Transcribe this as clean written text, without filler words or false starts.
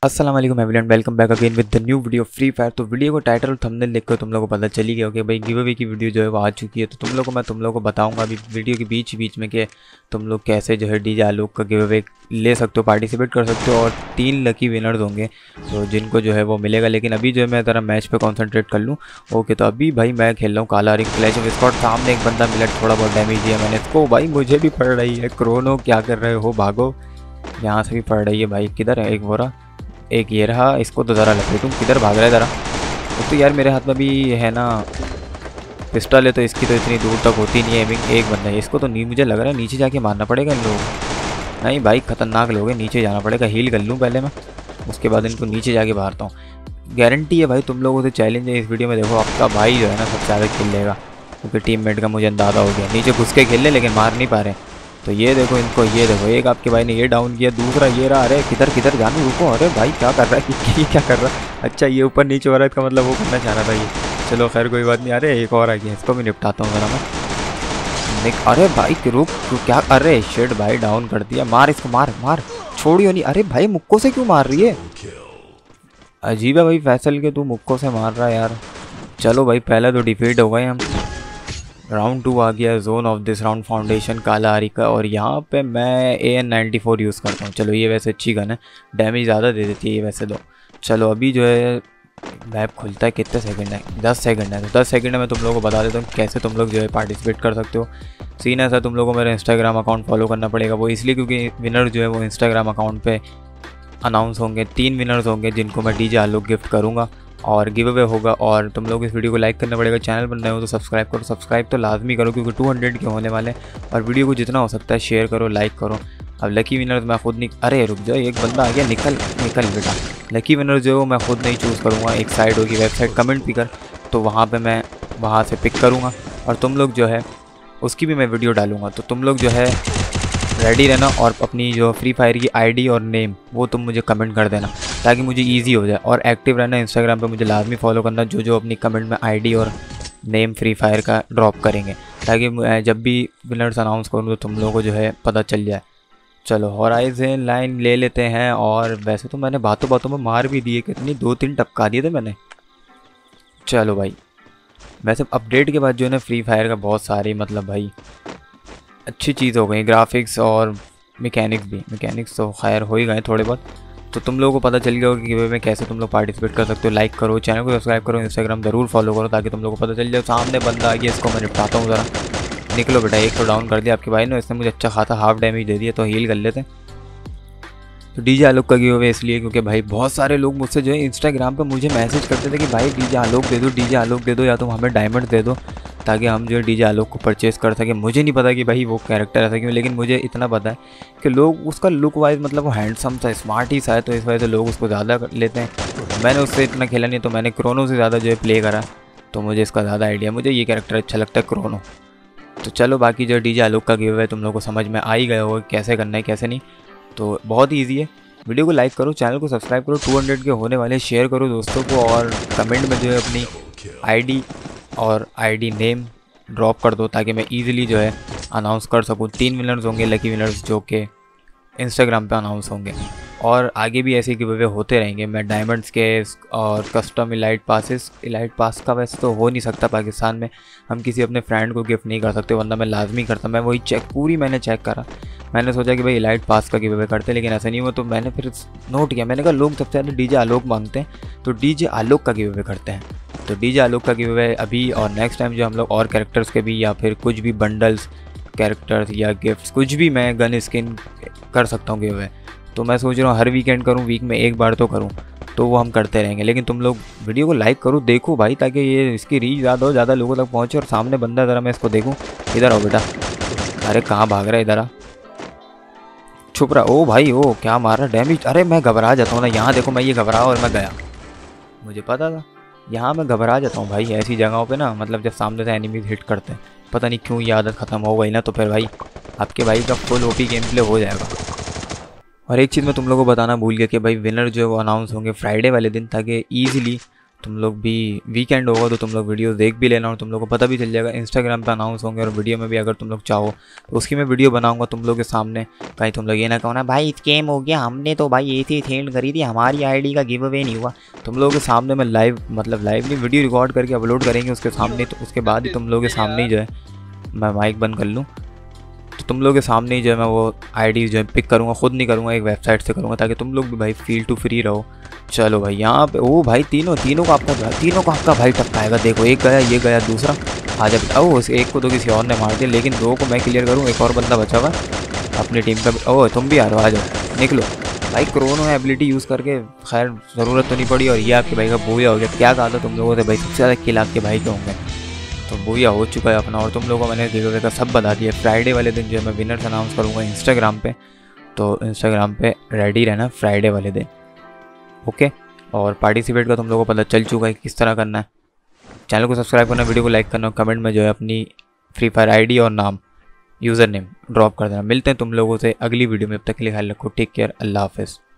अस्सलाम वालेकुम everyone, welcome back again with the new video Free Fire. तो video को टाइटल और थंबनेल देखकर तुम लोगों को पता चली गया कि भाई गिव अवे की वीडियो जो है वो आ चुकी है। तो मैं तुम लोगों को बताऊंगा अभी वीडियो के बीच में कि तुम लोग कैसे जो है डीजे आलोक का गिव अवे ले सकते हो, पार्टिसिपेट कर सकते हो और 3 लकी विनर्स होंगे तो जिनको जो है वो मिलेगा। लेकिन अभी जो है मैं ज़रा मैच पे कंसंट्रेट कर लूँ। ओके, तो अभी भाई मैं खेल रहा हूँ काला रिंग क्लैश ऑफ स्क्वाड। सामने एक बंदा मिला, थोड़ा बहुत डैमेज दिया मैंने इसको। भाई मुझे भी पड़ रही है। क्रोनो क्या कर रहे हो, भागो। यहाँ से भी पड़ रही है भाई। किधर है? एक बोरा, एक ये रहा। इसको तो ज़रा लपेटूँ। किधर भाग रहा है ज़रा? तो यार मेरे हाथ में भी है ना पिस्टल है, तो इसकी तो इतनी दूर तक होती नहीं है। एक बंदा है, इसको तो नहीं, मुझे लग रहा है नीचे जाके मारना पड़ेगा इन लोगों को। नहीं भाई, ख़तरनाक लोग हैं, नीचे जाना पड़ेगा। हील कर लूँ पहले मैं, उसके बाद इनको नीचे जाके मारता हूँ। गारंटी है भाई तुम लोगों से चैलेंज है इस वीडियो में। देखो आपका भाई जो है ना सबसे ज़्यादा खेल लेगा, क्योंकि टीममेट का मुझे अंदाज़ा हो गया। नीचे घुस के खेल ले लेकिन मार नहीं पा रहे। तो ये देखो इनको, ये देखो एक आपके भाई ने ये डाउन किया, दूसरा ये रहा। अरे किधर किधर जाने, रुको। अरे भाई क्या कर रहा है, ये क्या कर रहा है? अच्छा ये ऊपर नीचे हो रहा है, इसका मतलब वो करना चाह रहा था ये। चलो खैर कोई बात नहीं। अरे एक और आ गया, इसको भी निपटाता हूँ ज़रा मैं। अरे भाई रुक, तू क्या? अरे शिट भाई, डाउन कर दिया। मार इसको, मार मार, छोड़ियो नहीं। अरे भाई मुक्कों से क्यों मार रही है? अजीब है भाई फैसल के, तू मुक्कों से मार रहा है यार। चलो भाई पहले तो डिफीट हो गए हम। राउंड 2 आ गया। Zone of this round foundation काला आरी का। और यहाँ पे मैं AN94 यूज़ करता हूँ। चलो ये वैसे अच्छी गन है, डैमेज ज़्यादा दे देती है ये वैसे तो। चलो अभी जो है मैप खुलता है, कितने सेकंड है? 10 सेकंड है। तो 10 सेकंड में तुम लोगों को बता देता हूँ कैसे तुम लोग जो है पार्टिसिपेट कर सकते हो। सीन ऐसा, तुम लोगों को मेरा इंस्टाग्राम अकाउंट फॉलो करना पड़ेगा। वो इसलिए क्योंकि विनर जो है वो इंस्टाग्राम अकाउंट पर अनाउंस होंगे। 3 विनर्स होंगे जिनको मैं डीजे आलोक गिफ्ट करूँगा और गिव अवे होगा। और तुम लोग इस वीडियो को लाइक करना पड़ेगा। चैनल बन रहे हो तो सब्सक्राइब करो, सब्सक्राइब तो लाजमी करो क्योंकि 200 के होने वाले हैं। और वीडियो को जितना हो सकता है शेयर करो, लाइक करो। अब लकी विनर्स मैं खुद नहीं, अरे रुक जाओ, एक बंदा आ गया। निकल निकल बेटा। लकी विनर जो है मैं खुद नहीं चूज़ करूँगा। एक साइड होगी वेबसाइट कमेंट पिकर, तो वहाँ पर मैं वहाँ से पिक करूँगा और तुम लोग जो है उसकी भी मैं वीडियो डालूँगा। तो तुम लोग जो है रेडी रहना और अपनी जो फ्री फायर की आईडी और नेम वो तुम मुझे कमेंट कर देना ताकि मुझे इजी हो जाए। और एक्टिव रहना इंस्टाग्राम पे, मुझे लाजमी फॉलो करना जो अपनी कमेंट में आईडी और नेम फ्री फायर का ड्रॉप करेंगे ताकि जब भी विनर्स अनाउंस करूँ तो तुम लोगों को जो है पता चल जाए। चलो हॉराइजन लाइन ले लेते हैं। और वैसे तो मैंने बातों बातों में मार भी दिए, कितनी 2-3 टपका दिए थे मैंने। चलो भाई वैसे अपडेट के बाद जो है ना फ्री फायर का बहुत सारी मतलब भाई अच्छी चीज़ हो गई। ग्राफिक्स और मैकेनिक्स भी, मैकेनिक्स तो खैर हो ही गए थोड़े बहुत। तो तुम लोगों को पता चल गया होगा कि वे में कैसे तुम लोग पार्टिसिपेट कर सकते हो। लाइक करो, चैनल को सब्सक्राइब करो, इंस्टाग्राम ज़रूर फॉलो करो ताकि तुम लोगों को पता चल जाए। सामने बंदा आ गया, इसको मैं निपटाता हूँ ज़रा। निकलो बेटा। एक तो डाउन कर दिया आपके भाई ने, इसने मुझे अच्छा खासा हाफ डैमेज दे दिया, तो हील कर लेते हैं। तो डीजे आलोक का गिव अवे इसलिए क्योंकि भाई बहुत सारे लोग मुझसे जो है इंस्टाग्राम पे मुझे मैसेज करते थे कि भाई डीजे आलोक दे दो, डीजे आलोक दे दो, या तुम हमें डायमंड दे दो ताकि हम जो है डीजे आलोक को परचेज़ कर सकें। मुझे नहीं पता कि भाई वो कैरेक्टर ऐसा क्यों, लेकिन मुझे इतना पता है कि लोग उसका लुक वाइज मतलब वो हैंडसम था, स्मार्ट ही सा है, तो इस वजह से लोग उसको ज़्यादा लेते हैं। मैंने उससे इतना खेला नहीं, तो मैंने क्रोनो से ज़्यादा जो है प्ले करा, तो मुझे इसका ज़्यादा आइडिया। मुझे ये कैरेक्टर अच्छा लगता है क्रोनो। तो चलो बाकी जो डीजे आलोक का गिव अवे तुम लोग को समझ में आ ही गया होगा कैसे करना है कैसे नहीं। तो बहुत ही ईजी है। वीडियो को लाइक करो, चैनल को सब्सक्राइब करो, 200 के होने वाले, शेयर करो दोस्तों को और कमेंट में जो है अपनी आईडी और आईडी नेम ड्रॉप कर दो ताकि मैं इजीली जो है अनाउंस कर सकूँ। 3 विनर्स होंगे लकी विनर्स जो कि इंस्टाग्राम पे अनाउंस होंगे और आगे भी ऐसे गिव अवे होते रहेंगे। मैं डायमंड्स के और कस्टम इलाइट पास का वैसे तो हो नहीं सकता पाकिस्तान में, हम किसी अपने फ्रेंड को गिफ्ट नहीं कर सकते, वरना मैं लाजमी करता। मैं वही मैंने चेक करा, मैंने सोचा कि भाई इलाइट पास का गिव अवे करते, लेकिन ऐसा नहीं हुआ। तो मैंने फिर नोट किया, मैंने कहा लोग सबसे ज़्यादा डीजे आलोक मांगते हैं तो डीजे आलोक का गिव अवे करते हैं। तो डीजे आलोक का गिव अवे अभी और नेक्स्ट टाइम जो हम लोग और कैरेक्टर्स के भी या फिर कुछ भी बंडल्स कैरेक्टर्स या गिफ्ट्स कुछ भी मैं गन स्किन कर सकता हूँ गिव अवे। तो मैं सोच रहा हूँ हर वीकेंड करूँ, वीक में एक बार तो करूँ, तो वो हम करते रहेंगे। लेकिन तुम लोग वीडियो को लाइक करो, देखो भाई, ताकि ये इसकी रीच ज़्यादा हो, ज़्यादा लोगों तक पहुँचे। और सामने बंदा ज़रा मैं इसको देखूँ, इधर आओ बेटा। अरे कहाँ भाग रहा है? इधर आ, छुप रहा। ओ भाई ओ क्या मार रहा डैमेज। अरे मैं घबरा जाता हूँ ना, यहाँ देखो मैं ये घबरा और मैं गया, मुझे पता था यहाँ मैं घबरा जाता हूँ भाई ऐसी जगहों पे ना। मतलब जब सामने से एनिमीज हिट करते हैं, पता नहीं क्यों ये आदत ख़त्म हो गई ना, तो फिर भाई आपके भाई का फुल ओपी गेम प्ले हो जाएगा। और एक चीज़ मैं तुम लोगों को बताना भूल गया कि भाई विनर जो है वो अनाउंस होंगे फ्राइडे वाले दिन, ताकि ईजिली तुम लोग भी वीकेंड होगा तो तुम लोग वीडियो देख भी लेना और तुम लोग को पता भी चल जाएगा। इंस्टाग्राम पे अनाउंस होंगे और वीडियो में भी अगर तुम लोग चाहो तो उसकी मैं वीडियो बनाऊंगा तुम लोग के सामने। कहीं तुम लोग ये ना कहो ना भाई स्कैम हो गया, हमने तो भाई ऐसी सेंड करी थी, हमारी आईडी का गिव अवे नहीं हुआ। तुम लोगों के सामने मैं लाइव लाइव नहीं वीडियो रिकॉर्ड करके अपलोड करेंगे उसके सामने, तो उसके बाद ही तुम लोगों के सामने ही जो है मैं माइक बंद कर लूँ तो तुम लोगों के सामने ही जो है मैं वो आईडी जो है पिक करूँगा, खुद नहीं करूँगा, एक वेबसाइट से करूँगा ताकि तुम लोग भी भाई फील टू फ्री रहो। चलो भाई यहाँ पे ओ भाई तीनों को आपका भाई टपकाएगा। देखो एक गया, ये गया, दूसरा आ जा। ओ उस एक को तो किसी और ने मार दिया, लेकिन 2 को मैं क्लियर करूँ। एक और बंदा बचा हुआ अपनी टीम का। ओ तुम भी आ रहे हो, आ जाओ निकलो भाई। क्रोनो है एबिलिटी यूज़ करके, खैर ज़रूरत तो नहीं पड़ी। और ये आपके भाई का बोया हो गया। क्या कहा था तुम लोगों से भाई सबसे ज़्यादा किल आपके भाई के होंगे, तो बोया हो चुका है अपना। और तुम लोगों को मैंने गिव का सब बता दिया। फ्राइडे वाले दिन जो है मैं विनर्स अनाउंस करूँगा इंस्टाग्राम पे, तो इंस्टाग्राम पे रेडी रहना फ्राइडे वाले दिन, ओके। और पार्टिसिपेट का तुम लोगों को पता चल चुका है किस तरह करना है। चैनल को सब्सक्राइब करना, वीडियो को लाइक करना, कमेंट में जो है अपनी फ्री फायर आईडी और नाम, यूज़र नेम ड्रॉप कर देना। मिलते हैं तुम लोगों से अगली वीडियो में, अब तक के लिए ख्याल रखो, टेक केयर, अल्लाह हाफिज़।